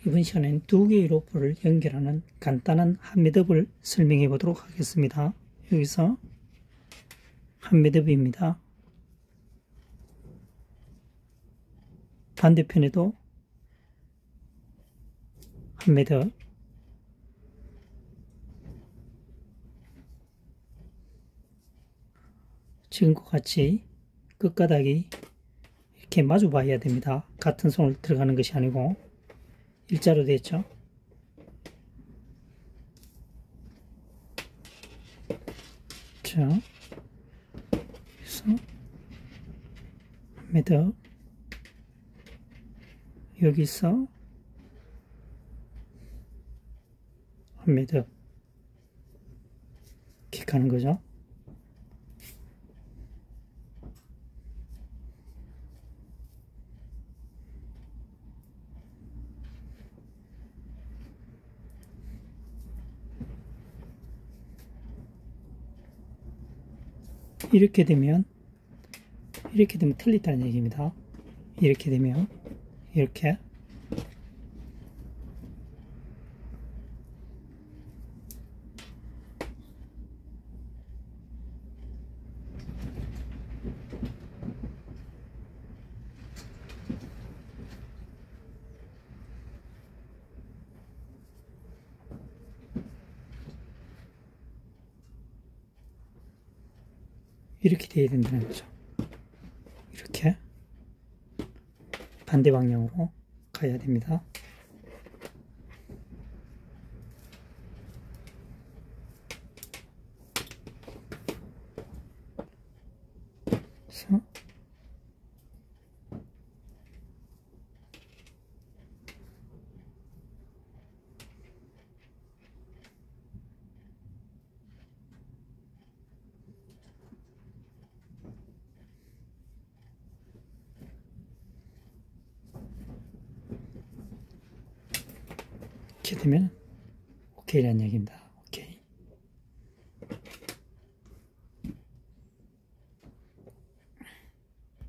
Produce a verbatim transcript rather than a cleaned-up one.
이번 시간엔 두 개의 로프를 연결하는 간단한 한 매듭을 설명해 보도록 하겠습니다. 여기서 한 매듭입니다. 반대편에도 한 매듭, 지금과 같이 끝가닥이 이렇게 마주 봐야 됩니다. 같은 손을 들어가는 것이 아니고 일자로 되어 있죠. 자, 그래서 매듭, 여기서 한 매듭 이렇게 가는 거죠. 이렇게 되면 이렇게 되면 틀리다는 얘기입니다. 이렇게 되면 이렇게 이렇게 돼야 된다는 거죠. 이렇게 반대 방향으로 가야 됩니다. 그래서 이렇게 되면 오케이라는 얘기입니다.